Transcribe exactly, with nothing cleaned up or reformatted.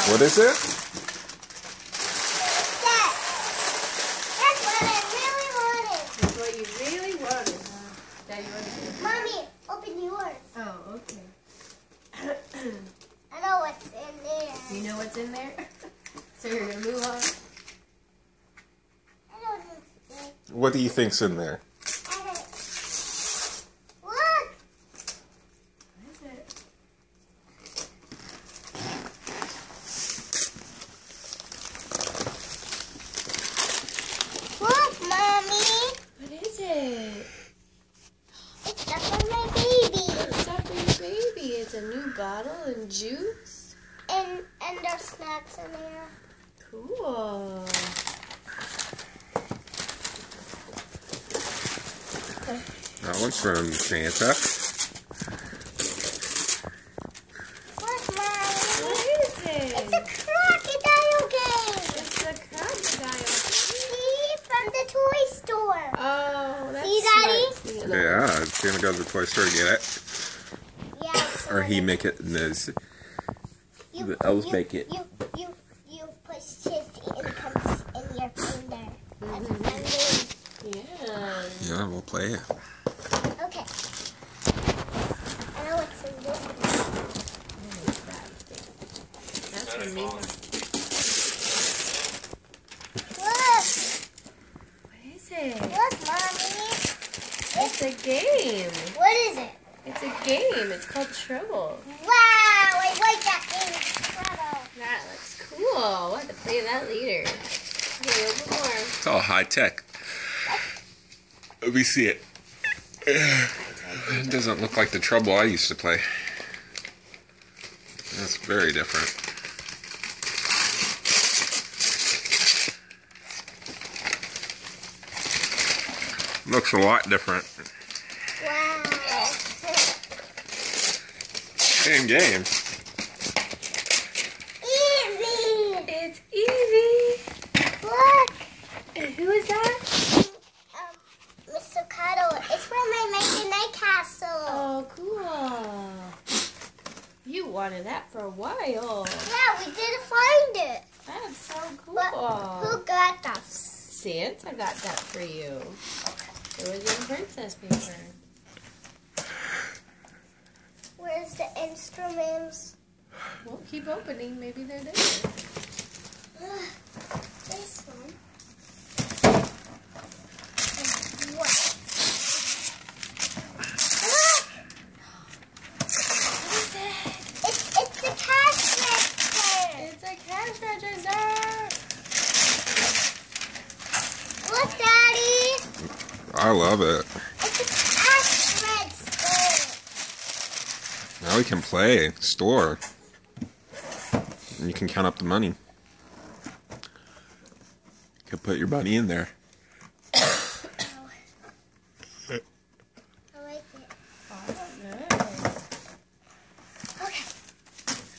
What is it? That. That's what I really wanted. That's what you really wanted, huh? Daddy wanted to. Mommy, open yours. Oh, okay. I know what's in there. You know what's in there? So you're gonna move on? I know what's in there. What do you think's in there? I don't. Look. What is it? Look, Mommy. What is it? It's stuff for my baby. It's stuff for your baby. It's a new bottle and juice. And and there's snacks in there. Cool. That one's from Santa. Look, Mommy. What is it? It's a crocodile game. It's a crocodile. See, from the toy store. Oh, that's See, Daddy? smart. Yeah, it's gonna go to the toy store to get it. Yeah. Or he make it in his. You, the elves you, make it. You you you push his and it comes in your finger. That's a fun game. Yeah. Yeah, we'll play it. Okay. I know what's in this one. What is that thing? That's for me. Look, What is it? look, Mommy. It's a game. What is it? It's a game. It's called Trouble. Wow, I like that game. Trouble. That looks cool. We'll have to play that later. Okay, a little bit more. It's all high tech. Let me see it. It doesn't look like the Trouble I used to play. That's very different. Looks a lot different. Wow. Same game. Easy. It's Evie. Look. And who is that? Um, Mister Cuddle. It's from my Make a Night Castle. Oh, cool. You wanted that for a while. Yeah, we didn't find it. That's so cool. But who got that? Santa got that for you. It was in princess paper. Where's the instruments? Well, keep opening. Maybe they're there. This one. What? Look! What is it? It's, it's a cash register. It's a cash register. Look, Daddy. I love it. It's a cash register. Now we can play store. And you can count up the money. You can put your money in there.